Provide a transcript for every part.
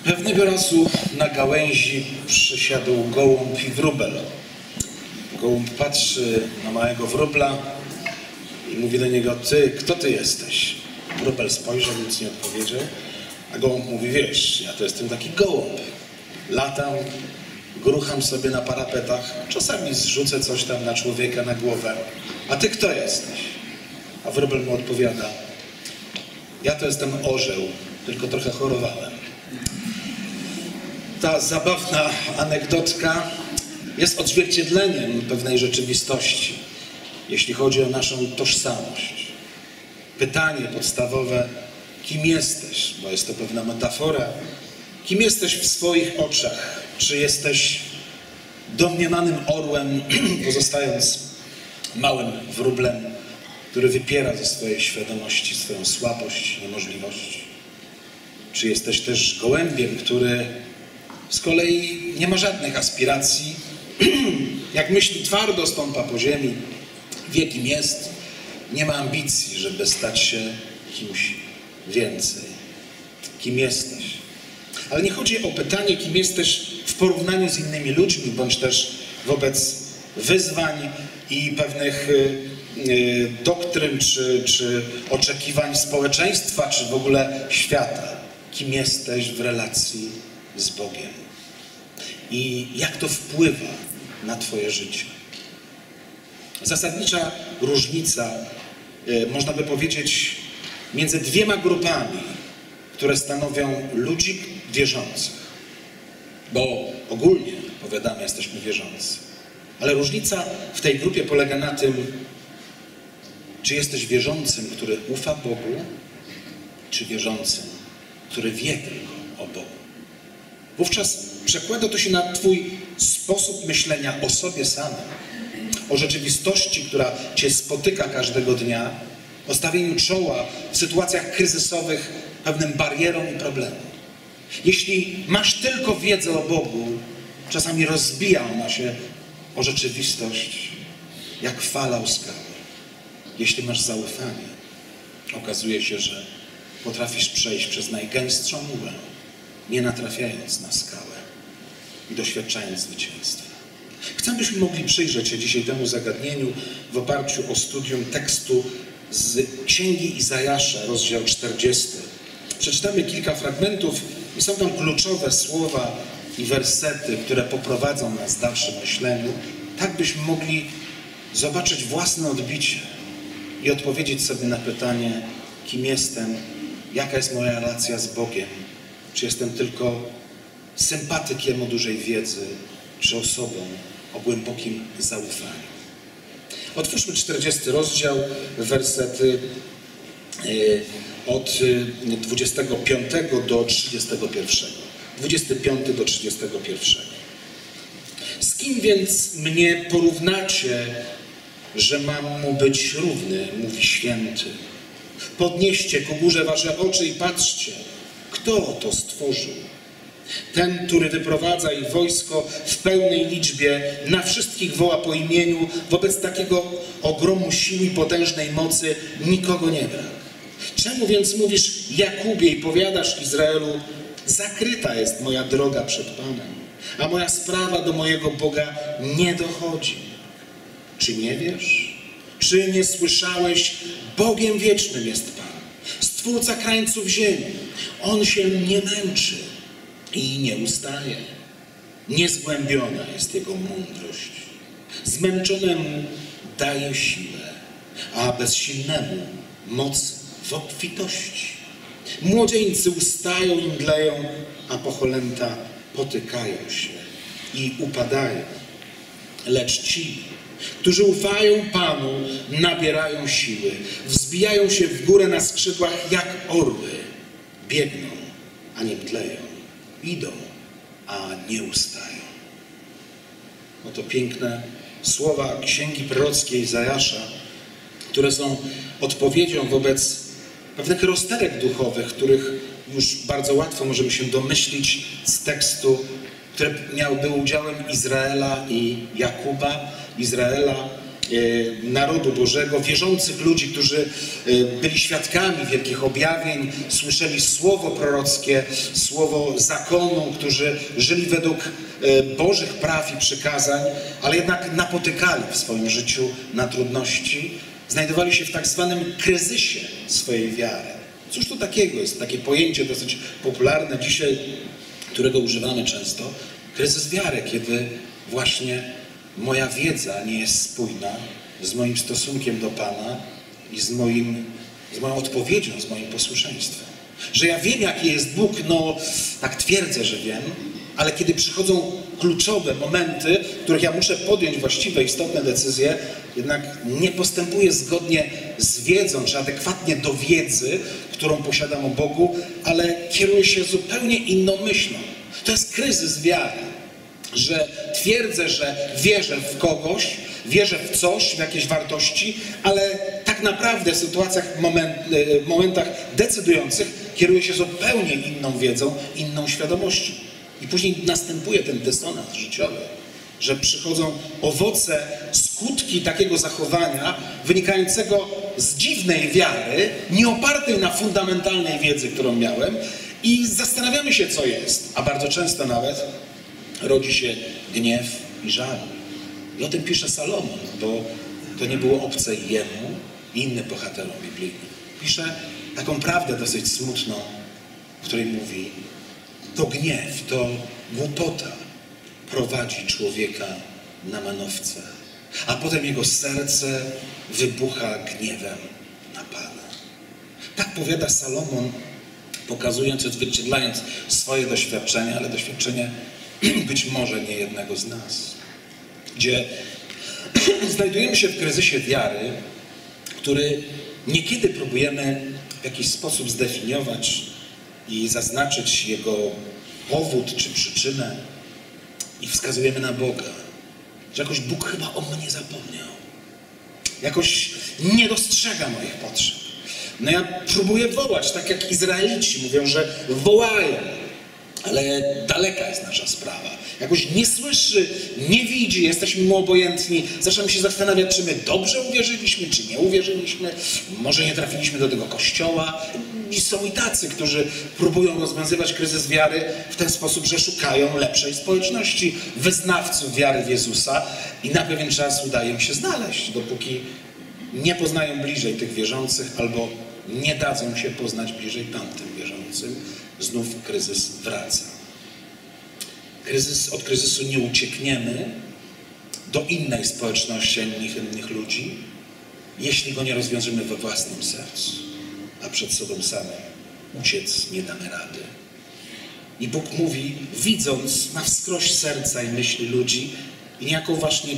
Pewnego razu na gałęzi przysiadł gołąb i wróbel. Gołąb patrzy na małego wróbla i mówi do niego: ty, kto ty jesteś? Wróbel spojrzał, nic nie odpowiedział, a gołąb mówi: wiesz, ja to jestem taki gołąb. Latam, grucham sobie na parapetach, czasami zrzucę coś tam na człowieka, na głowę. A ty kto jesteś? A wróbel mu odpowiada: ja to jestem orzeł, tylko trochę chorowałem. Ta zabawna anegdotka jest odzwierciedleniem pewnej rzeczywistości, jeśli chodzi o naszą tożsamość. Pytanie podstawowe: kim jesteś? Bo jest to pewna metafora. Kim jesteś w swoich oczach? Czy jesteś domniemanym orłem, pozostając małym wróblem, który wypiera ze swojej świadomości swoją słabość, niemożliwość? Czy jesteś też gołębiem, który z kolei nie ma żadnych aspiracji, jak myśli, twardo stąpa po ziemi, wie kim jest, nie ma ambicji, żeby stać się kimś więcej. Kim jesteś? Ale nie chodzi o pytanie, kim jesteś w porównaniu z innymi ludźmi, bądź też wobec wyzwań i pewnych doktryn, czy oczekiwań społeczeństwa, czy w ogóle świata. Kim jesteś w relacji z Bogiem? I jak to wpływa na twoje życie? Zasadnicza różnica, można by powiedzieć, między dwiema grupami, które stanowią ludzi wierzących. Bo ogólnie, powiadamy, jesteśmy wierzący. Ale różnica w tej grupie polega na tym, czy jesteś wierzącym, który ufa Bogu, czy wierzącym, który wie tylko o Bogu. Wówczas przekłada to się na twój sposób myślenia o sobie samym, o rzeczywistości, która cię spotyka każdego dnia, o stawieniu czoła w sytuacjach kryzysowych pewnym barierom i problemom. Jeśli masz tylko wiedzę o Bogu, czasami rozbija ona się o rzeczywistość jak fala o skałę. Jeśli masz zaufanie, okazuje się, że potrafisz przejść przez najgęstszą mgłę, nie natrafiając na skałę i doświadczając zwycięstwa. Chcę, byśmy mogli przyjrzeć się dzisiaj temu zagadnieniu w oparciu o studium tekstu z Księgi Izajasza, rozdział 40. Przeczytamy kilka fragmentów i są tam kluczowe słowa i wersety, które poprowadzą nas w dalszym myśleniu, tak byśmy mogli zobaczyć własne odbicie i odpowiedzieć sobie na pytanie, kim jestem, jaka jest moja relacja z Bogiem, czy jestem tylko sympatykiem o dużej wiedzy, czy osobą o głębokim zaufaniu. Otwórzmy 40 rozdział, wersety od 25 do 31. 25 do 31. Z kim więc mnie porównacie, że mam mu być równy, mówi święty. Podnieście ku górze wasze oczy i patrzcie, kto to stworzył. Ten, który wyprowadza ich wojsko w pełnej liczbie, na wszystkich woła po imieniu, wobec takiego ogromu siły i potężnej mocy nikogo nie brak. Czemu więc mówisz Jakubie i powiadasz Izraelu, zakryta jest moja droga przed Panem, a moja sprawa do mojego Boga nie dochodzi. Czy nie wiesz? Czy nie słyszałeś? Bogiem wiecznym jest Pan, Stwórca krańców ziemi. On się nie męczy i nie ustaje. Niezgłębiona jest Jego mądrość. Zmęczonemu daje siłę, a bezsilnemu moc w obfitości. Młodzieńcy ustają i mdleją, a pocholęta potykają się i upadają. Lecz ci, którzy ufają Panu, nabierają siły, wzbijają się w górę na skrzydłach jak orły. Biegną, a nie mdleją. Idą, a nie ustają. Oto piękne słowa Księgi Prorockiej Izajasza, które są odpowiedzią wobec pewnych rozterek duchowych, których już bardzo łatwo możemy się domyślić z tekstu, które był udziałem Izraela i Jakuba, Izraela narodu Bożego, wierzących ludzi, którzy byli świadkami wielkich objawień, słyszeli słowo prorockie, słowo zakonu, którzy żyli według Bożych praw i przykazań, ale jednak napotykali w swoim życiu na trudności, znajdowali się w tak zwanym kryzysie swojej wiary. Cóż to takiego jest? Takie pojęcie dosyć popularne dzisiaj, którego używamy często. Kryzys wiary, kiedy właśnie moja wiedza nie jest spójna z moim stosunkiem do Pana i z moją odpowiedzią, z moim posłuszeństwem. Że ja wiem, jaki jest Bóg, no tak twierdzę, że wiem, ale kiedy przychodzą kluczowe momenty, w których ja muszę podjąć właściwe, istotne decyzje, jednak nie postępuję zgodnie z wiedzą, czy adekwatnie do wiedzy, którą posiadam o Bogu, ale kieruję się zupełnie inną myślą. To jest kryzys wiary, że twierdzę, że wierzę w kogoś, wierzę w coś, w jakieś wartości, ale tak naprawdę w sytuacjach, momentach decydujących kieruję się zupełnie inną wiedzą, inną świadomością. I później następuje ten dysonans życiowy, że przychodzą owoce, skutki takiego zachowania wynikającego z dziwnej wiary, nie opartej na fundamentalnej wiedzy, którą miałem, i zastanawiamy się, co jest. A bardzo często nawet rodzi się gniew i żal. I o tym pisze Salomon, bo to nie było obce jemu i innym bohaterom biblijnym. Pisze taką prawdę dosyć smutną, w której mówi: to gniew, to głupota prowadzi człowieka na manowce, a potem jego serce wybucha gniewem na Pana. Tak powiada Salomon, pokazując, odzwierciedlając swoje doświadczenia, ale doświadczenie być może nie jednego z nas, gdzie znajdujemy się w kryzysie wiary, który niekiedy próbujemy w jakiś sposób zdefiniować i zaznaczyć jego powód czy przyczynę i wskazujemy na Boga, że jakoś Bóg chyba o mnie zapomniał, jakoś nie dostrzega moich potrzeb. No ja próbuję wołać, tak jak Izraelici mówią, że wołają, ale daleka jest nasza sprawa. Jakoś nie słyszy, nie widzi, jesteśmy mu obojętni. Zaczynamy się zastanawiać, czy my dobrze uwierzyliśmy, czy nie uwierzyliśmy. Może nie trafiliśmy do tego kościoła. I są i tacy, którzy próbują rozwiązywać kryzys wiary w ten sposób, że szukają lepszej społeczności, wyznawców wiary w Jezusa i na pewien czas udaje im się znaleźć, dopóki nie poznają bliżej tych wierzących albo nie dadzą się poznać bliżej tamtym wierzącym. Znów kryzys wraca. Od kryzysu nie uciekniemy do innej społeczności, innych ludzi, jeśli go nie rozwiążemy we własnym sercu, a przed sobą samym uciec nie damy rady. I Bóg mówi, widząc na wskroś serca i myśli ludzi, i niejako właśnie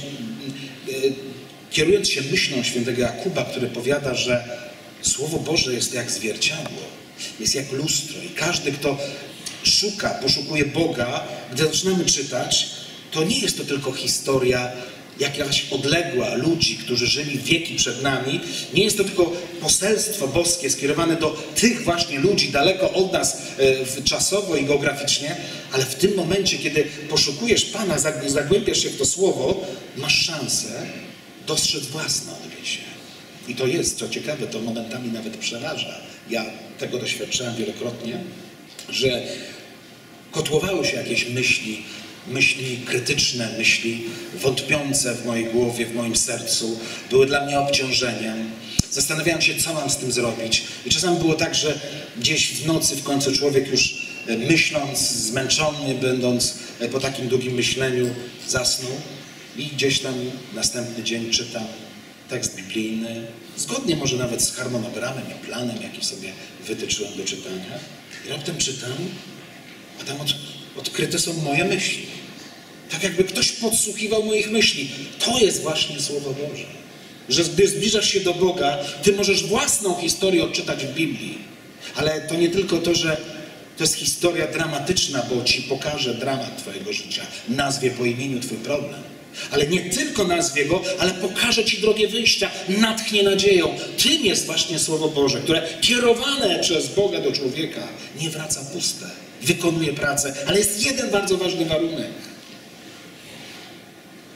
kierując się myślą świętego Jakuba, który powiada, że Słowo Boże jest jak zwierciadło, jest jak lustro i każdy, kto szuka, poszukuje Boga, gdy zaczynamy czytać, to nie jest to tylko historia jakaś odległa ludzi, którzy żyli wieki przed nami. Nie jest to tylko poselstwo boskie skierowane do tych właśnie ludzi daleko od nas czasowo i geograficznie, ale w tym momencie, kiedy poszukujesz Pana, zagłębiasz się w to Słowo, masz szansę dostrzec własne odbicie. I to jest, co ciekawe, to momentami nawet przeraża. Ja tego doświadczałem wielokrotnie, że kotłowały się jakieś myśli krytyczne, myśli wątpiące w mojej głowie, w moim sercu, były dla mnie obciążeniem. Zastanawiałem się, co mam z tym zrobić. I czasami było tak, że gdzieś w nocy w końcu człowiek już myśląc, zmęczony, będąc po takim długim myśleniu, zasnął i gdzieś tam następny dzień czytam tekst biblijny, zgodnie może nawet z harmonogramem i planem, jaki sobie wytyczyłem do czytania. I raptem czytam, a tam odkryte są moje myśli. Tak jakby ktoś podsłuchiwał moich myśli. To jest właśnie Słowo Boże. Że gdy zbliżasz się do Boga, ty możesz własną historię odczytać w Biblii. Ale to nie tylko to, że to jest historia dramatyczna, bo ci pokaże dramat twojego życia. Nazwie po imieniu twój problem. Ale nie tylko nazwie go, ale pokaże ci drogę wyjścia, natchnie nadzieją. Tym jest właśnie Słowo Boże, które kierowane przez Boga do człowieka nie wraca puste. Wykonuje pracę, ale jest jeden bardzo ważny warunek.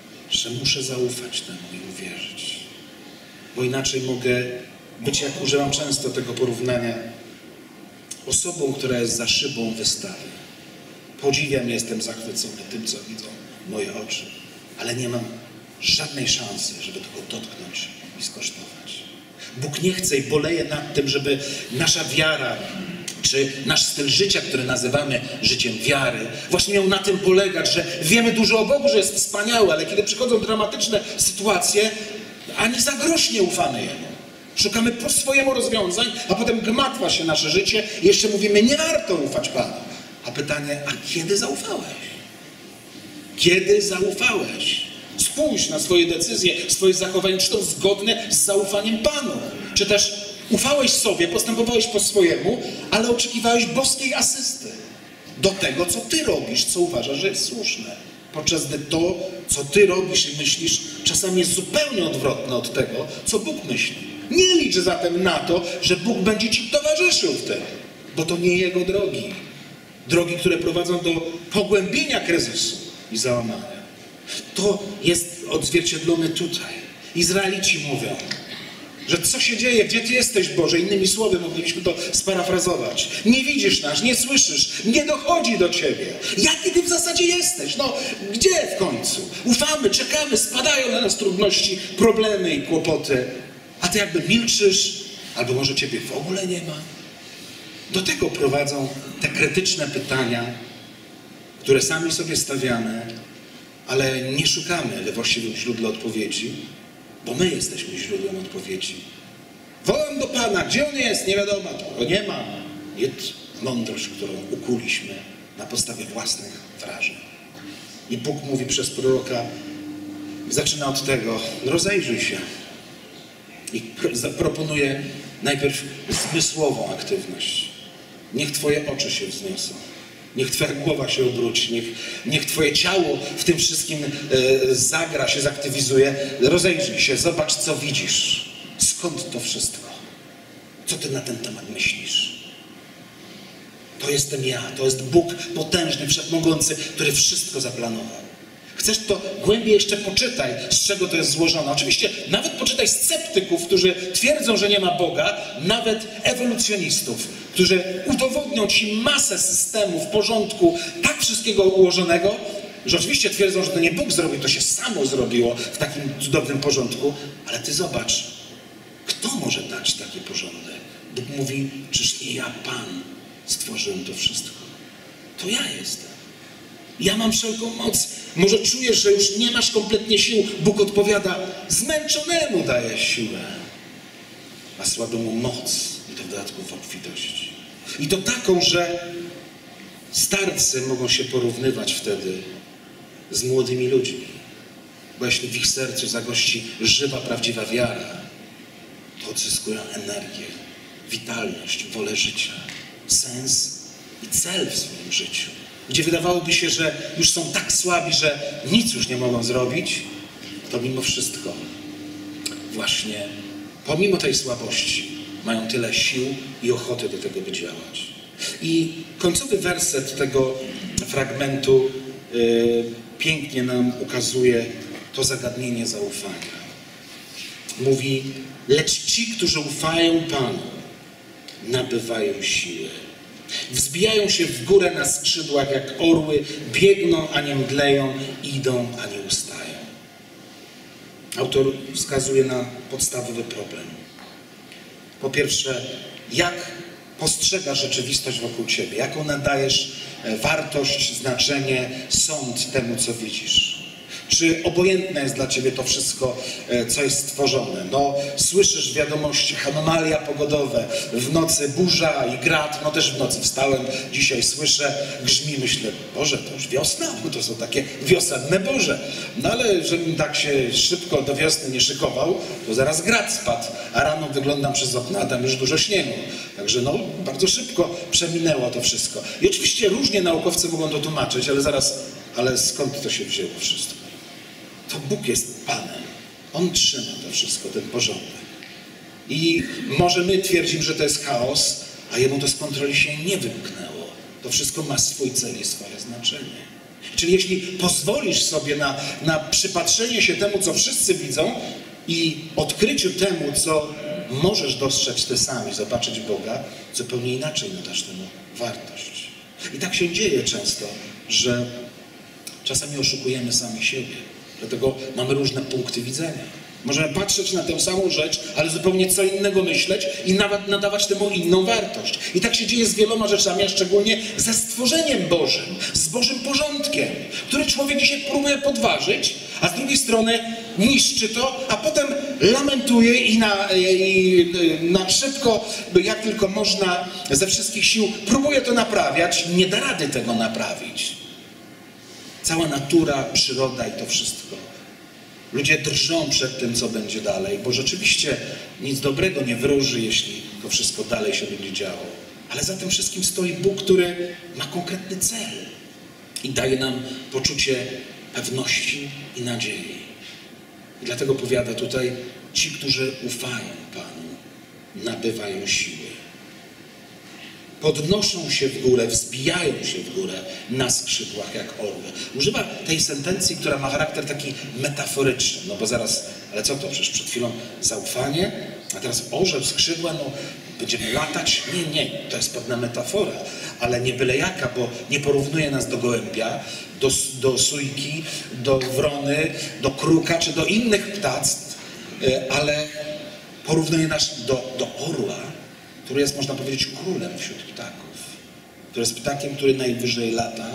że muszę zaufać temu i uwierzyć. Bo inaczej mogę być, jak używam często tego porównania, osobą, która jest za szybą wystawy. Podziwiam, jestem zachwycony tym, co widzą moje oczy, ale nie mam żadnej szansy, żeby tego dotknąć i skosztować. Bóg nie chce i boleje nad tym, żeby nasza wiara, czy nasz styl życia, który nazywamy życiem wiary, właśnie miał na tym polegać, że wiemy dużo o Bogu, że jest wspaniały, ale kiedy przychodzą dramatyczne sytuacje, ani za grosz nie ufamy Jemu. Szukamy po swojemu rozwiązań, a potem gmatwa się nasze życie i jeszcze mówimy, nie warto ufać Panu. A pytanie, a kiedy zaufałeś? Kiedy zaufałeś? Spójrz na swoje decyzje, swoje zachowanie, czy to zgodne z zaufaniem Panu. Czy też ufałeś sobie, postępowałeś po swojemu, ale oczekiwałeś boskiej asysty do tego, co ty robisz, co uważasz, że jest słuszne. Podczas gdy to, co ty robisz i myślisz, czasami jest zupełnie odwrotne od tego, co Bóg myśli. Nie licz zatem na to, że Bóg będzie ci towarzyszył w tym, bo to nie Jego drogi. Drogi, które prowadzą do pogłębienia kryzysu i załamania. To jest odzwierciedlone tutaj. Izraelici mówią, że co się dzieje, gdzie Ty jesteś, Boże? Innymi słowy moglibyśmy to sparafrazować. Nie widzisz nas, nie słyszysz, nie dochodzi do Ciebie. Jaki Ty w zasadzie jesteś? No, gdzie w końcu? Ufamy, czekamy, spadają na nas trudności, problemy i kłopoty. A Ty jakby milczysz, albo może Ciebie w ogóle nie ma. Do tego prowadzą te krytyczne pytania, które sami sobie stawiamy, ale nie szukamy we właściwym źródle odpowiedzi, bo my jesteśmy źródłem odpowiedzi. Wołam do Pana, gdzie On jest? Nie wiadomo, go nie ma. Jest mądrość, którą ukuliśmy na podstawie własnych wrażeń. I Bóg mówi przez proroka, zaczyna od tego, rozejrzyj się. I proponuje najpierw zmysłową aktywność. Niech Twoje oczy się wzniosą. Niech Twoja głowa się obróci. Niech Twoje ciało w tym wszystkim zagra, się zaktywizuje. Rozejrzyj się, zobacz, co widzisz. Skąd to wszystko? Co Ty na ten temat myślisz? To jestem ja. To jest Bóg potężny, wszechmogący, który wszystko zaplanował. Chcesz to głębiej jeszcze poczytaj, z czego to jest złożone. Oczywiście nawet poczytaj sceptyków, którzy twierdzą, że nie ma Boga, nawet ewolucjonistów, którzy udowodnią ci masę systemów, porządku, tak wszystkiego ułożonego, że oczywiście twierdzą, że to nie Bóg zrobił, to się samo zrobiło w takim cudownym porządku, ale ty zobacz, kto może dać taki porządek? Bóg mówi, czyż nie ja, Pan, stworzyłem to wszystko. To ja jestem. Ja mam wszelką moc. Może czujesz, że już nie masz kompletnie sił. Bóg odpowiada, zmęczonemu daje siłę, a słabemu moc i to w dodatku w obfitości. I to taką, że starcy mogą się porównywać wtedy z młodymi ludźmi. Bo jeśli w ich sercu zagości żywa, prawdziwa wiara, to odzyskują energię, witalność, wolę życia, sens i cel w swoim życiu. Gdzie wydawałoby się, że już są tak słabi, że nic już nie mogą zrobić, to mimo wszystko właśnie pomimo tej słabości mają tyle sił i ochoty do tego, by działać. I końcowy werset tego fragmentu pięknie nam ukazuje to zagadnienie zaufania. Mówi, lecz ci, którzy ufają Panu, nabywają siły. Wzbijają się w górę na skrzydłach jak orły, biegną, a nie mdleją, idą, a nie ustają. Autor wskazuje na podstawowy problem. Po pierwsze, jak postrzegasz rzeczywistość wokół ciebie? Jaką nadajesz wartość, znaczenie, sąd temu, co widzisz? Czy obojętne jest dla ciebie to wszystko, co jest stworzone? No, słyszysz wiadomości, anomalia pogodowe, w nocy burza i grad, no też w nocy wstałem, dzisiaj słyszę, grzmi, myślę, Boże, to już wiosna? No to są takie wiosenne burze. No ale żebym tak się szybko do wiosny nie szykował, to zaraz grad spadł, a rano wyglądam przez okno, a tam już dużo śniegu. Także no, bardzo szybko przeminęło to wszystko. I oczywiście różnie naukowcy mogą to tłumaczyć, ale skąd to się wzięło wszystko? To Bóg jest Panem. On trzyma to wszystko, ten porządek. I może my twierdzimy, że to jest chaos, a Jemu to z kontroli się nie wymknęło. To wszystko ma swój cel i swoje znaczenie. Czyli jeśli pozwolisz sobie na przypatrzenie się temu, co wszyscy widzą i odkryciu temu, co możesz dostrzec ty sam i zobaczyć Boga, zupełnie inaczej nadasz temu wartość. I tak się dzieje często, że czasami oszukujemy sami siebie. Dlatego mamy różne punkty widzenia. Możemy patrzeć na tę samą rzecz, ale zupełnie co innego myśleć i nawet nadawać temu inną wartość. I tak się dzieje z wieloma rzeczami, a szczególnie ze stworzeniem Bożym, z Bożym porządkiem, który człowiek dzisiaj próbuje podważyć, a z drugiej strony niszczy to, a potem lamentuje i na szybko, jak tylko można, ze wszystkich sił próbuje to naprawiać. Nie da rady tego naprawić. Cała natura, przyroda i to wszystko. Ludzie drżą przed tym, co będzie dalej, bo rzeczywiście nic dobrego nie wróży, jeśli to wszystko dalej się będzie działo. Ale za tym wszystkim stoi Bóg, który ma konkretny cel i daje nam poczucie pewności i nadziei. I dlatego powiada tutaj, ci, którzy ufają Panu, nabywają siły. Podnoszą się w górę, wzbijają się w górę na skrzydłach jak orły. Używa tej sentencji, która ma charakter taki metaforyczny. No bo zaraz, ale co to? Przecież przed chwilą zaufanie, a teraz orzeł, skrzydła, no będziemy latać? Nie, to jest pewna metafora, ale nie byle jaka, bo nie porównuje nas do gołębia, do sójki, do wrony, do kruka czy do innych ptactw, ale porównuje nas do orła, który jest, można powiedzieć, królem wśród ptaków. Który jest ptakiem, który najwyżej lata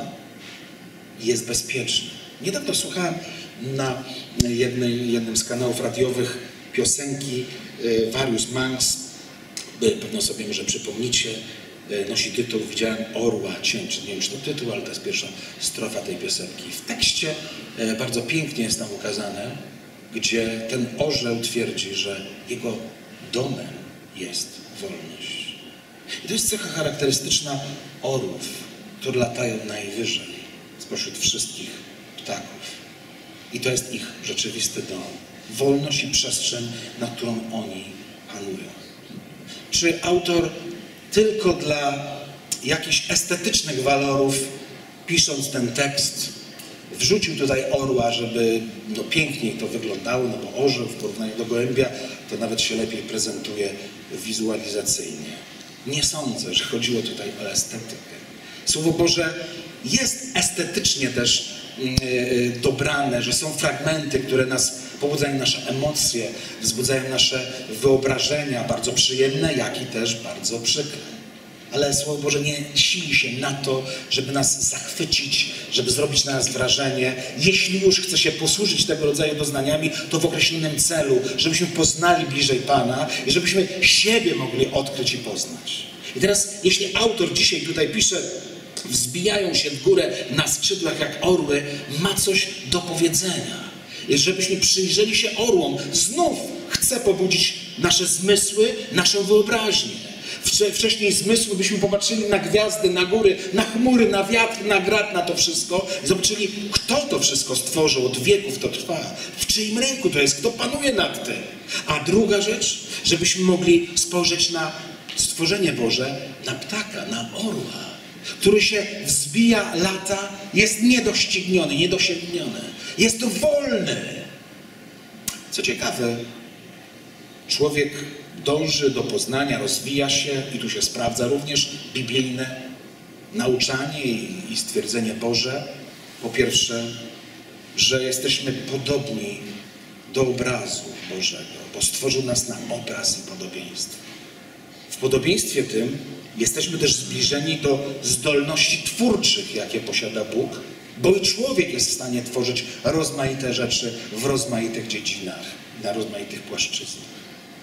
i jest bezpieczny. Niedawno słuchałem na jednym z kanałów radiowych piosenki Various Monks. Pewno sobie może przypomnicie. Nosi tytuł Widziałem orła cięczy. Nie wiem, czy to tytuł, ale to jest pierwsza strofa tej piosenki. W tekście bardzo pięknie jest tam ukazane, gdzie ten orzeł twierdzi, że jego domem jest wolność. I to jest cecha charakterystyczna orłów, które latają najwyżej spośród wszystkich ptaków. I to jest ich rzeczywisty dom. Wolność i przestrzeń, nad którą oni panują. Czy autor tylko dla jakichś estetycznych walorów, pisząc ten tekst, wrzucił tutaj orła, żeby piękniej to wyglądało, no bo orzeł w porównaniu do gołębia to nawet się lepiej prezentuje wizualizacyjnie. Nie sądzę, że chodziło tutaj o estetykę. Słowo Boże jest estetycznie też dobrane, że są fragmenty, które nas pobudzają nasze emocje, wzbudzają nasze wyobrażenia, bardzo przyjemne, jak i też bardzo przykre. Ale Słowo Boże nie sili się na to, żeby nas zachwycić, żeby zrobić na nas wrażenie. Jeśli już chce się posłużyć tego rodzaju doznaniami, to w określonym celu, żebyśmy poznali bliżej Pana i żebyśmy siebie mogli odkryć i poznać. I teraz, jeśli autor dzisiaj tutaj pisze, wzbijają się w górę na skrzydłach jak orły, ma coś do powiedzenia. I żebyśmy przyjrzeli się orłom, znów chce pobudzić nasze zmysły, naszą wyobraźnię. Wcześniej zmysły byśmy popatrzyli na gwiazdy, na góry, na chmury, na wiatr, na grad, na to wszystko i zobaczyli, kto to wszystko stworzył, od wieków to trwa, w czyim ręku to jest, kto panuje nad tym. A druga rzecz, żebyśmy mogli spojrzeć na stworzenie Boże, na ptaka, na orła, który się wzbija, lata, jest niedościgniony, niedosięgniony, jest wolny. Co ciekawe, człowiek dąży do poznania, rozwija się i tu się sprawdza również biblijne nauczanie i stwierdzenie Boże. Po pierwsze, że jesteśmy podobni do obrazu Bożego, bo stworzył nas na obraz i podobieństwo. W podobieństwie tym jesteśmy też zbliżeni do zdolności twórczych, jakie posiada Bóg, bo i człowiek jest w stanie tworzyć rozmaite rzeczy w rozmaitych dziedzinach, na rozmaitych płaszczyznach.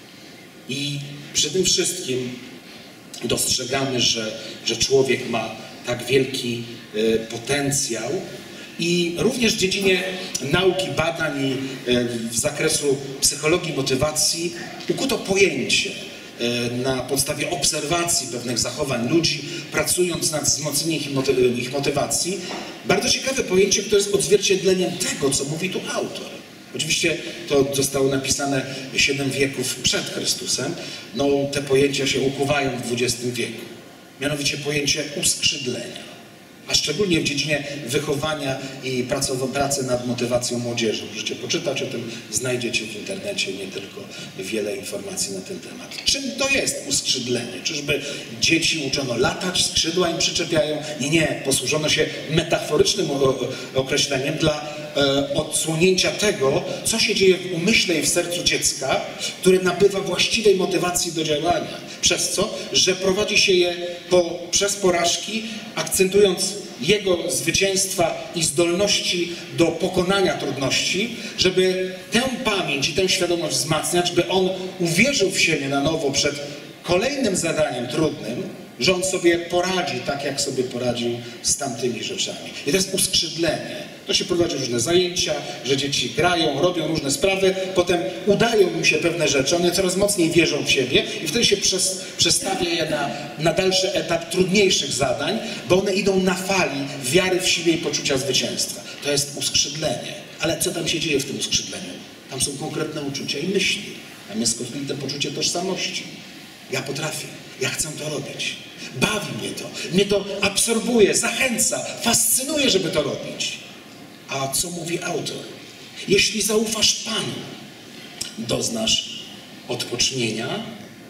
I przy tym wszystkim dostrzegamy, że człowiek ma tak wielki potencjał i również w dziedzinie nauki, badań i w zakresu psychologii, motywacji ukuto pojęcie na podstawie obserwacji pewnych zachowań ludzi, pracując nad wzmocnieniem ich motywacji. Bardzo ciekawe pojęcie, które jest odzwierciedleniem tego, co mówi tu autor. Oczywiście to zostało napisane 7 wieków przed Chrystusem. No, te pojęcia się ukuwają w XX wieku. Mianowicie pojęcie uskrzydlenia. a szczególnie w dziedzinie wychowania i pracy nad motywacją młodzieży. Możecie poczytać o tym, znajdziecie w internecie nie tylko wiele informacji na ten temat. Czym to jest uskrzydlenie? Czyżby dzieci uczono latać, skrzydła im przyczepiają? Nie, posłużono się metaforycznym określeniem dla odsłonięcia tego, co się dzieje w umyśle i w sercu dziecka, które nabywa właściwej motywacji do działania. Przez co? Że prowadzi się je przez porażki, akcentując jego zwycięstwa i zdolności do pokonania trudności, żeby tę pamięć i tę świadomość wzmacniać, by on uwierzył w siebie na nowo przed kolejnym zadaniem trudnym, że on sobie poradzi tak, jak sobie poradził z tamtymi rzeczami. I to jest uskrzydlenie. To się prowadzi różne zajęcia, że dzieci grają, robią różne sprawy, potem udają im się pewne rzeczy, one coraz mocniej wierzą w siebie i wtedy się przestawia je na dalszy etap trudniejszych zadań, bo one idą na fali wiary w siebie i poczucia zwycięstwa. To jest uskrzydlenie. Ale co tam się dzieje w tym uskrzydleniu? Tam są konkretne uczucia i myśli. Tam jest konkretne poczucie tożsamości. Ja potrafię, ja chcę to robić. Bawi mnie to absorbuje, zachęca, fascynuje, żeby to robić. A co mówi autor? Jeśli zaufasz Panu, doznasz odpocznienia,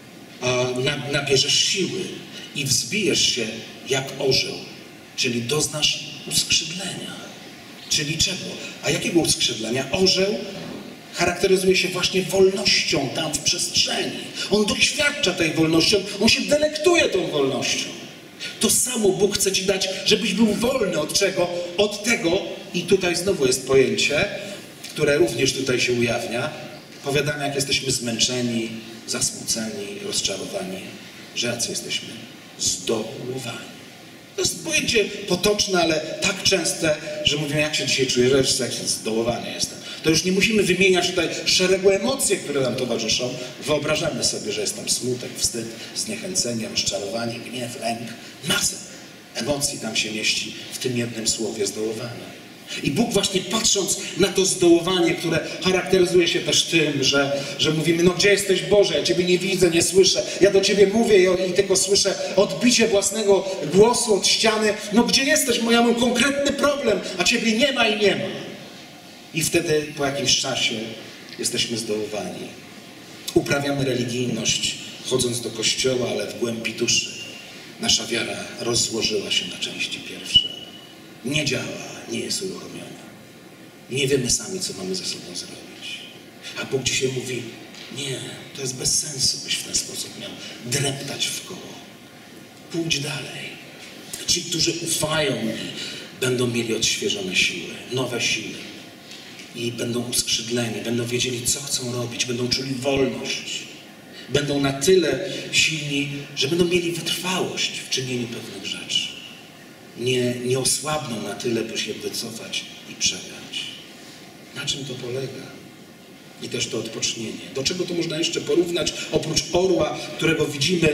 a nabierzesz siły i wzbijesz się jak orzeł, czyli doznasz uskrzydlenia. Czyli czego? A jakiego uskrzydlenia? Orzeł charakteryzuje się właśnie wolnością tam w przestrzeni. On doświadcza tej wolności, on się delektuje tą wolnością. To samo Bóg chce ci dać, żebyś był wolny od czego? Od tego, i tutaj znowu jest pojęcie, które również tutaj się ujawnia, powiadamy, jak jesteśmy zmęczeni, zasmuceni, rozczarowani, że jacy jesteśmy zdołowani. To jest pojęcie potoczne, ale tak częste, że mówimy, jak się dzisiaj czujesz, że jak zdołowany jestem. To już nie musimy wymieniać tutaj szeregu emocji, które nam towarzyszą. Wyobrażamy sobie, że jest tam smutek, wstyd, zniechęcenie, rozczarowanie, gniew, lęk. Masę emocji tam się mieści w tym jednym słowie zdołowanie. I Bóg właśnie patrząc na to zdołowanie, które charakteryzuje się też tym, że mówimy, no gdzie jesteś Boże, ja Ciebie nie widzę, nie słyszę, ja do Ciebie mówię i tylko słyszę odbicie własnego głosu od ściany, no gdzie jesteś, bo ja mam konkretny problem, a Ciebie nie ma i nie ma. I wtedy po jakimś czasie jesteśmy zdołowani. Uprawiamy religijność, chodząc do kościoła, ale w głębi duszy nasza wiara rozłożyła się na części pierwsze. Nie działa, nie jest uruchomiona. Nie wiemy sami, co mamy ze sobą zrobić. A Bóg dzisiaj mówi, nie, to jest bez sensu, byś w ten sposób miał dreptać w koło. Pójdź dalej. Ci, którzy ufają mi, będą mieli odświeżone siły, nowe siły. I będą uskrzydleni, będą wiedzieli, co chcą robić, będą czuli wolność. Będą na tyle silni, że będą mieli wytrwałość w czynieniu pewnych rzeczy. Nie osłabną na tyle, by się wycofać i przegrać. Na czym to polega? I też to odpocznienie. Do czego to można jeszcze porównać? Oprócz orła, którego widzimy,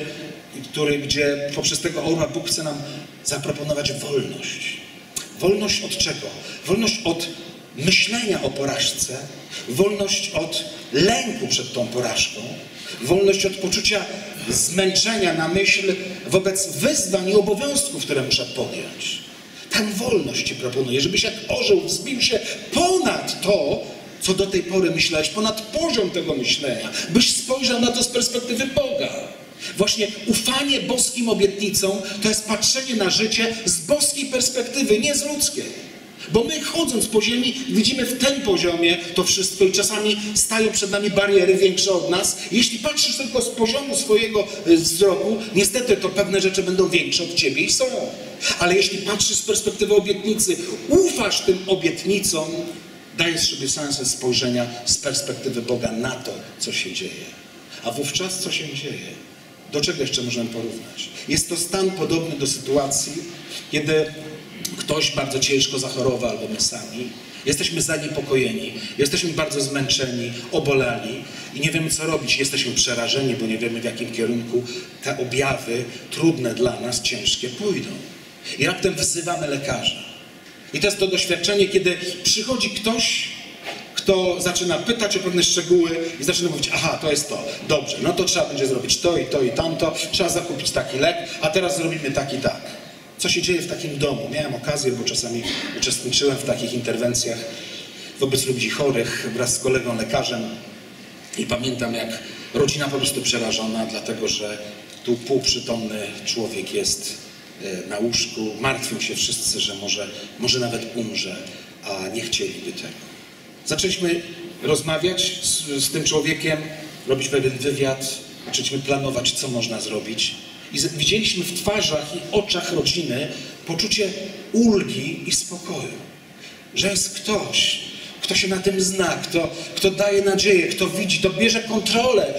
gdzie poprzez tego orła Bóg chce nam zaproponować wolność. Wolność od czego? Wolność od myślenia o porażce, wolność od lęku przed tą porażką, wolność od poczucia zmęczenia na myśl wobec wyzwań i obowiązków, które muszę podjąć. Tę wolność Ci proponuję, żebyś jak orzeł wzbił się ponad to, co do tej pory myślałeś, ponad poziom tego myślenia, byś spojrzał na to z perspektywy Boga. Właśnie ufanie boskim obietnicom to jest patrzenie na życie z boskiej perspektywy, nie z ludzkiej. Bo my chodząc po ziemi widzimy w tym poziomie to wszystko i czasami stają przed nami bariery większe od nas. Jeśli patrzysz tylko z poziomu swojego wzroku, niestety to pewne rzeczy będą większe od Ciebie i są. Ale jeśli patrzysz z perspektywy obietnicy, ufasz tym obietnicom, dajesz sobie szansę spojrzenia z perspektywy Boga na to, co się dzieje. A wówczas co się dzieje? Do czego jeszcze możemy porównać? Jest to stan podobny do sytuacji, kiedy ktoś bardzo ciężko zachorował, albo my sami. Jesteśmy zaniepokojeni, jesteśmy bardzo zmęczeni, obolali i nie wiemy, co robić. Jesteśmy przerażeni, bo nie wiemy, w jakim kierunku te objawy trudne dla nas, ciężkie pójdą. I raptem wzywamy lekarza. I to jest to doświadczenie, kiedy przychodzi ktoś, kto zaczyna pytać o pewne szczegóły i zaczyna mówić, aha, to jest to, dobrze, no to trzeba będzie zrobić to i to i tamto, trzeba zakupić taki lek, a teraz zrobimy tak i tak. co się dzieje w takim domu. Miałem okazję, bo czasami uczestniczyłem w takich interwencjach wobec ludzi chorych wraz z kolegą lekarzem i pamiętam, jak rodzina po prostu przerażona, dlatego że tu półprzytomny człowiek jest na łóżku, martwią się wszyscy, że może nawet umrze, a nie chcieliby tego. Zaczęliśmy rozmawiać z tym człowiekiem, robić pewien wywiad, zaczęliśmy planować, co można zrobić. I widzieliśmy w twarzach i oczach rodziny poczucie ulgi i spokoju, że jest ktoś, kto się na tym zna, kto daje nadzieję, kto widzi, kto bierze kontrolę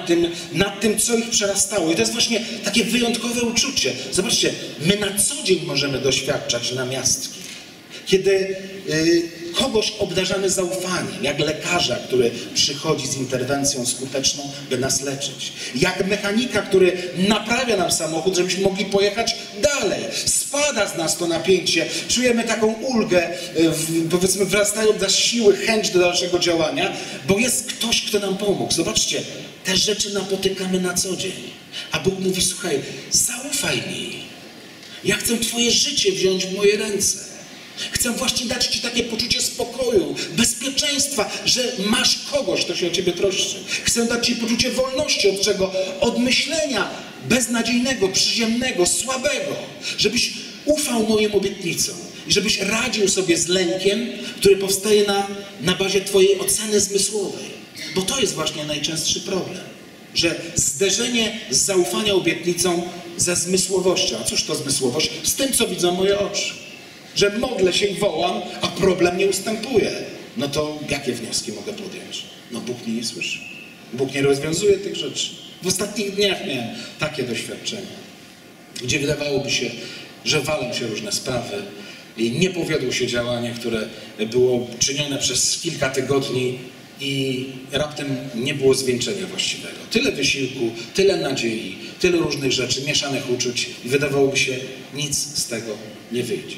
nad tym, co ich przerastało. I to jest właśnie takie wyjątkowe uczucie. Zobaczcie, my na co dzień możemy doświadczać namiastki, kiedy kogoś obdarzamy zaufaniem, jak lekarza, który przychodzi z interwencją skuteczną, by nas leczyć. Jak mechanika, który naprawia nam samochód, żebyśmy mogli pojechać dalej. Spada z nas to napięcie, czujemy taką ulgę, powiedzmy wrastają nas siły, chęć do dalszego działania, bo jest ktoś, kto nam pomógł. Zobaczcie, te rzeczy napotykamy na co dzień. A Bóg mówi, słuchaj, zaufaj mi. Ja chcę twoje życie wziąć w moje ręce. Chcę właśnie dać ci takie poczucie spokoju, bezpieczeństwa, że masz kogoś, kto się o ciebie troszczy. Chcę dać ci poczucie wolności od czego? Od myślenia beznadziejnego, przyziemnego, słabego. Żebyś ufał moim obietnicom i żebyś radził sobie z lękiem, który powstaje na bazie twojej oceny zmysłowej. Bo to jest właśnie najczęstszy problem. Że zderzenie z zaufania obietnicą ze zmysłowością. A cóż to zmysłowość? Z tym, co widzą moje oczy. Że modlę się i wołam, a problem nie ustępuje. No to jakie wnioski mogę podjąć? No Bóg mnie nie słyszy. Bóg nie rozwiązuje tych rzeczy. W ostatnich dniach miałem takie doświadczenia, gdzie wydawałoby się, że walą się różne sprawy i nie powiodło się działanie, które było czynione przez kilka tygodni i raptem nie było zwieńczenia właściwego. Tyle wysiłku, tyle nadziei, tyle różnych rzeczy, mieszanych uczuć i wydawałoby się, nic z tego nie wyjdzie.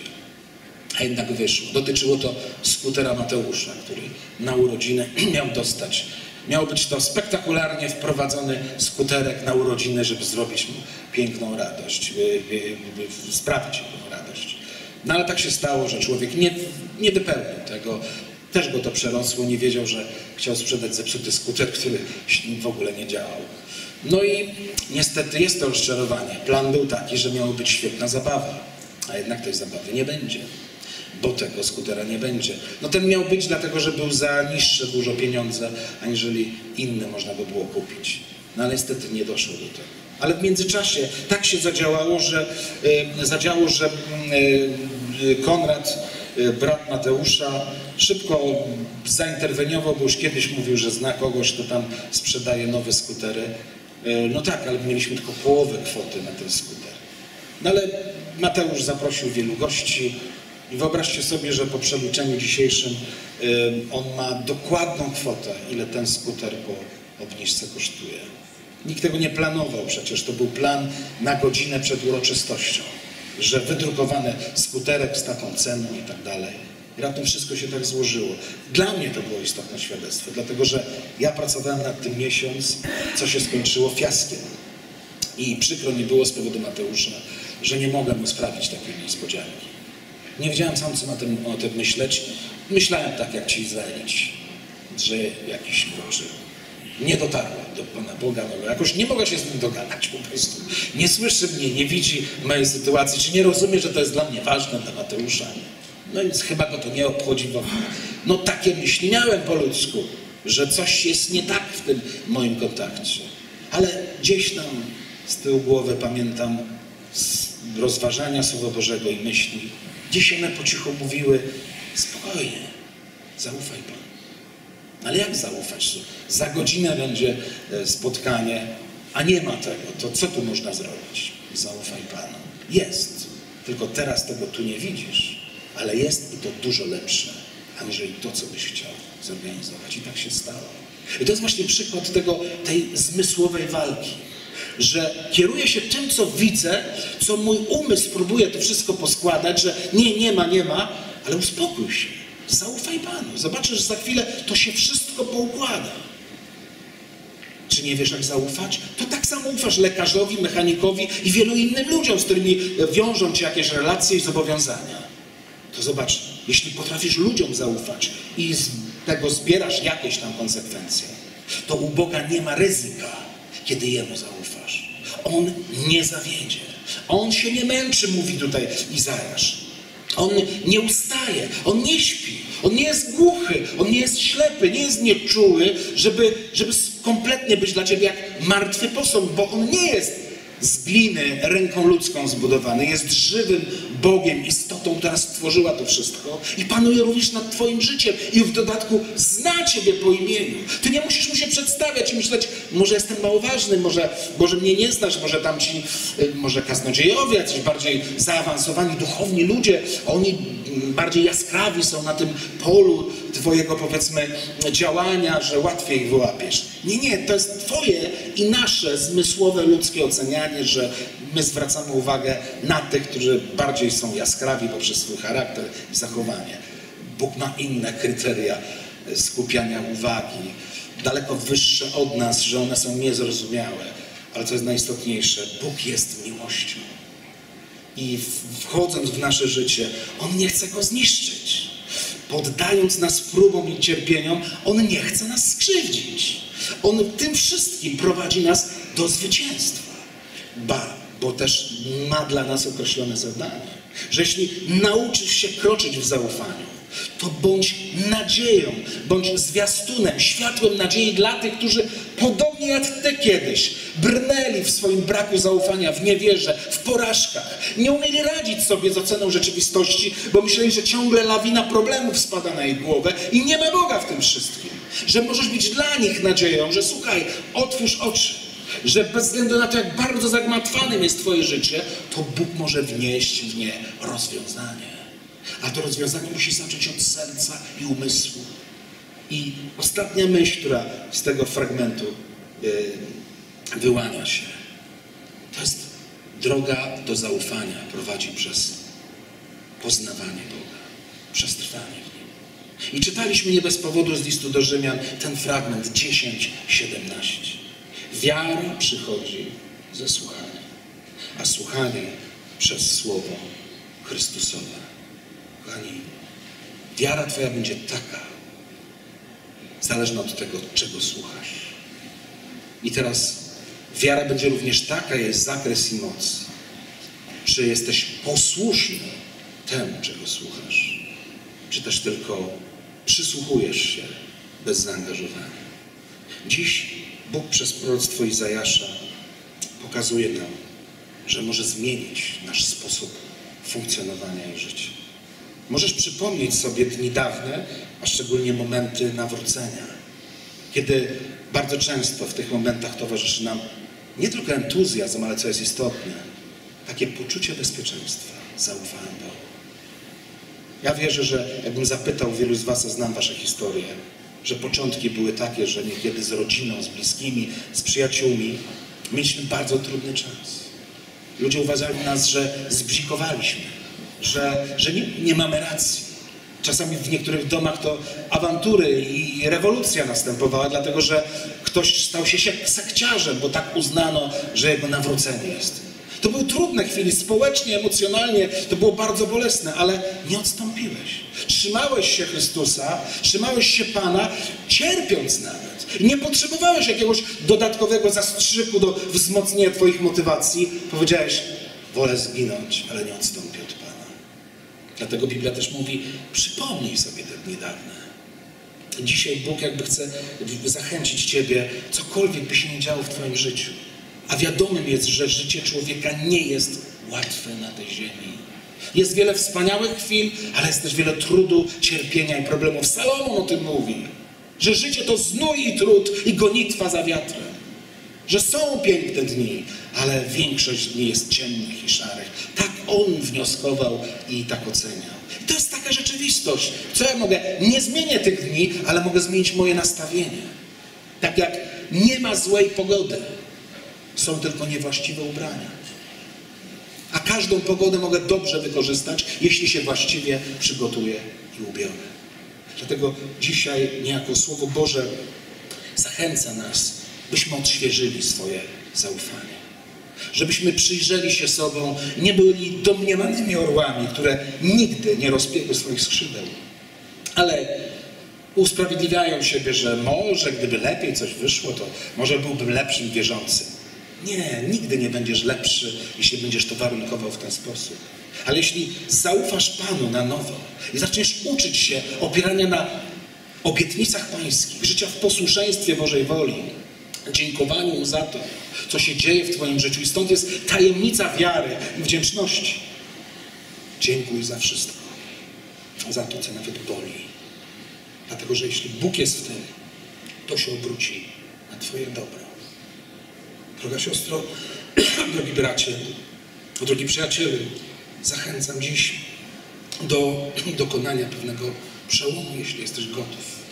A jednak wyszło. Dotyczyło to skutera Mateusza, który na urodziny miał dostać. Miał być to spektakularnie wprowadzony skuterek na urodziny, żeby zrobić mu piękną radość, sprawić mu radość. No ale tak się stało, że człowiek nie wypełnił tego. Też go to przerosło, nie wiedział, że chciał sprzedać zepsuty skuter, który w ogóle nie działał. No i niestety jest to rozczarowanie. Plan był taki, że miała być świetna zabawa, a jednak tej zabawy nie będzie. Bo tego skutera nie będzie. No ten miał być dlatego, że był za niższe dużo pieniądze, aniżeli inne można by było kupić. No ale niestety nie doszło do tego. Ale w międzyczasie tak się zadziało, że Konrad, brat Mateusza, szybko zainterweniował, bo już kiedyś mówił, że zna kogoś, kto tam sprzedaje nowe skutery. No tak, ale mieliśmy tylko połowę kwoty na ten skuter. No ale Mateusz zaprosił wielu gości i wyobraźcie sobie, że po przeliczeniu dzisiejszym on ma dokładną kwotę, ile ten skuter po obniżce kosztuje. Nikt tego nie planował przecież, to był plan na godzinę przed uroczystością, że wydrukowany skuterek z taką ceną i tak dalej. I raptem wszystko się tak złożyło. Dla mnie to było istotne świadectwo, dlatego że ja pracowałem nad tym miesiąc, co się skończyło fiaskiem. I przykro mi było z powodu Mateusza, że nie mogłem mu sprawić takiej niespodzianki. Nie wiedziałem sam, co o tym myśleć. Myślałem tak, jak ci Izraelici, że jakiś Boży nie dotarłem do Pana Boga, no jakoś nie mogę się z nim dogadać po prostu. Nie słyszy mnie, nie widzi mojej sytuacji, czy nie rozumie, że to jest dla mnie ważne, dla Mateusza. No więc chyba go to nie obchodzi w ogóle. No takie myśli miałem po ludzku, że coś jest nie tak w tym moim kontakcie. Ale gdzieś tam z tyłu głowy pamiętam z rozważania Słowa Bożego i myśli, gdzieś one po cichu mówiły, spokojnie, zaufaj Panu. Ale jak zaufać? Za godzinę będzie spotkanie, a nie ma tego. To co tu można zrobić? Zaufaj Panu. Jest. Tylko teraz tego tu nie widzisz, ale jest i to dużo lepsze, aniżeli to, co byś chciał zorganizować. I tak się stało. I to jest właśnie przykład tej zmysłowej walki. Że kieruję się tym, co widzę, co mój umysł próbuje to wszystko poskładać, że nie ma, ale uspokój się. Zaufaj Panu. Zobaczysz, że za chwilę to się wszystko poukłada. Czy Czy nie wiesz, jak zaufać? To tak samo ufasz lekarzowi, mechanikowi i wielu innym ludziom, z którymi wiążą cię jakieś relacje i zobowiązania. To zobacz, jeśli potrafisz ludziom zaufać i z tego zbierasz jakieś tam konsekwencje, to u Boga nie ma ryzyka, kiedy Jemu zaufasz. On nie zawiedzie. On się nie męczy, mówi tutaj Izajasz. On nie ustaje, on nie śpi, on nie jest głuchy, on nie jest ślepy, nie jest nieczuły, żeby kompletnie być dla ciebie jak martwy posąg, bo on nie jest z gliny ręką ludzką zbudowany, jest żywym Bogiem, istotą, która stworzyła to wszystko i panuje również nad twoim życiem i w dodatku zna ciebie po imieniu. Ty nie musisz mu się przedstawiać i myśleć, może jestem mało ważny, może mnie nie znasz, może tam ci, może kaznodziejowie, jacyś bardziej zaawansowani, duchowni ludzie, oni bardziej jaskrawi są na tym polu twojego, powiedzmy, działania, że łatwiej ich wyłapiesz. Nie, to jest twoje i nasze zmysłowe, ludzkie ocenianie, że my zwracamy uwagę na tych, którzy bardziej są jaskrawi poprzez swój charakter i zachowanie. Bóg ma inne kryteria skupiania uwagi, daleko wyższe od nas, że one są niezrozumiałe. Ale co jest najistotniejsze, Bóg jest miłością. I wchodząc w nasze życie, On nie chce go zniszczyć. Poddając nas próbom i cierpieniom, On nie chce nas skrzywdzić. On tym wszystkim prowadzi nas do zwycięstwa. Bo też ma dla nas określone zadanie. Że jeśli nauczysz się kroczyć w zaufaniu, to bądź nadzieją, bądź zwiastunem, światłem nadziei dla tych, którzy podobnie jak ty kiedyś brnęli w swoim braku zaufania, w niewierze, w porażkach. Nie umieli radzić sobie z oceną rzeczywistości, bo myśleli, że ciągle lawina problemów spada na ich głowę i nie ma Boga w tym wszystkim. Że możesz być dla nich nadzieją, że słuchaj, otwórz oczy. Że bez względu na to, jak bardzo zagmatwanym jest twoje życie, to Bóg może wnieść w nie rozwiązanie. A to rozwiązanie musi zacząć od serca i umysłu. I ostatnia myśl, która z tego fragmentu wyłania się, to jest droga do zaufania prowadzi przez poznawanie Boga, przez trwanie w Nim. I czytaliśmy nie bez powodu z listu do Rzymian ten fragment 10:17. Wiara przychodzi ze słuchania, a słuchanie przez Słowo Chrystusowe. Kochani, wiara twoja będzie taka, zależna od tego, czego słuchasz. I teraz wiara będzie również taka, jest zakres i moc. Czy jesteś posłuszny temu, czego słuchasz, czy też tylko przysłuchujesz się bez zaangażowania. Dziś Bóg przez proroctwo Izajasza pokazuje nam, że może zmienić nasz sposób funkcjonowania i życia. Możesz przypomnieć sobie dni dawne, a szczególnie momenty nawrócenia, kiedy bardzo często w tych momentach towarzyszy nam nie tylko entuzjazm, ale co jest istotne, takie poczucie bezpieczeństwa. Zaufałem Bogu. Ja wierzę, że jakbym zapytał wielu z was, a znam wasze historie, że początki były takie, że niekiedy z rodziną, z bliskimi, z przyjaciółmi mieliśmy bardzo trudny czas. Ludzie uważali nas, że zbzikowaliśmy, że nie mamy racji. Czasami w niektórych domach to awantury i rewolucja następowała, dlatego że ktoś stał się sekciarzem, bo tak uznano, że jego nawrócenie jest. To były trudne chwile, społecznie, emocjonalnie, to było bardzo bolesne, ale nie odstąpiłeś. Trzymałeś się Chrystusa, trzymałeś się Pana, cierpiąc nawet. Nie potrzebowałeś jakiegoś dodatkowego zastrzyku do wzmocnienia twoich motywacji. Powiedziałeś, wolę zginąć, ale nie odstąpię od Pana. Dlatego Biblia też mówi, przypomnij sobie te dni dawne. Dzisiaj Bóg jakby chce zachęcić ciebie, cokolwiek by się nie działo w twoim życiu. A wiadomym jest, że życie człowieka nie jest łatwe na tej ziemi. Jest wiele wspaniałych chwil, ale jest też wiele trudu, cierpienia i problemów. Salomon o tym mówi, że życie to znój i trud i gonitwa za wiatrem. Że są piękne dni, ale większość dni jest ciemnych i szarych. Tak on wnioskował i tak oceniał. I to jest taka rzeczywistość. Co ja mogę? Nie zmienię tych dni, ale mogę zmienić moje nastawienie. Tak jak nie ma złej pogody. Są tylko niewłaściwe ubrania. A każdą pogodę mogę dobrze wykorzystać, jeśli się właściwie przygotuję i ubiorę. Dlatego dzisiaj niejako Słowo Boże zachęca nas byśmy odświeżyli swoje zaufanie. Żebyśmy przyjrzeli się sobą, nie byli domniemanymi orłami, które nigdy nie rozpięły swoich skrzydeł, ale usprawiedliwiają siebie, że może gdyby lepiej coś wyszło, to może byłbym lepszym wierzącym. Nie, nigdy nie będziesz lepszy, jeśli będziesz to warunkował w ten sposób. Ale jeśli zaufasz Panu na nowo i zaczniesz uczyć się opierania na obietnicach pańskich, życia w posłuszeństwie Bożej woli, dziękowaniu Mu za to, co się dzieje w twoim życiu. I stąd jest tajemnica wiary i wdzięczności. Dziękuj za wszystko. Za to, co nawet boli. Dlatego, że jeśli Bóg jest w tym, to się obróci na twoje dobro. Droga siostro, drogi bracie, drogi przyjacielu, zachęcam dziś do dokonania pewnego przełomu, jeśli jesteś gotów.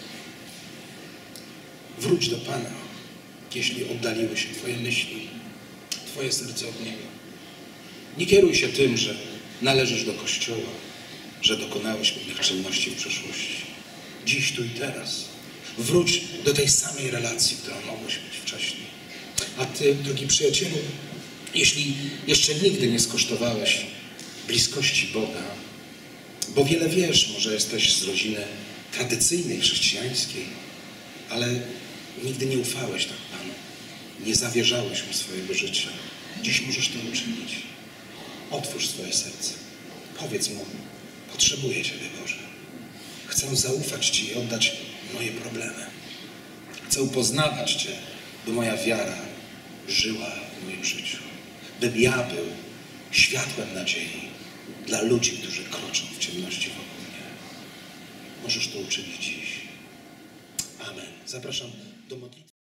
Wróć do Pana, jeśli oddaliły się twoje myśli, twoje serce od Niego. Nie kieruj się tym, że należysz do Kościoła, że dokonałeś pewnych czynności w przeszłości. Dziś, tu i teraz. Wróć do tej samej relacji, którą mogłeś mieć wcześniej. A ty, drogi przyjacielu, jeśli jeszcze nigdy nie skosztowałeś bliskości Boga, bo wiele wiesz, może jesteś z rodziny tradycyjnej, chrześcijańskiej, ale nigdy nie ufałeś tak Panu, nie zawierzałeś Mu swojego życia. Dziś możesz to uczynić. Otwórz swoje serce. Powiedz Mu, potrzebuję Ciebie, Boże. Chcę zaufać Ci i oddać moje problemy. Chcę poznawać Cię, by moja wiara żyła w moim życiu. Bym ja był światłem nadziei dla ludzi, którzy kroczą w ciemności wokół mnie. Możesz to uczynić dziś. Amen. Zapraszam do modlitwy.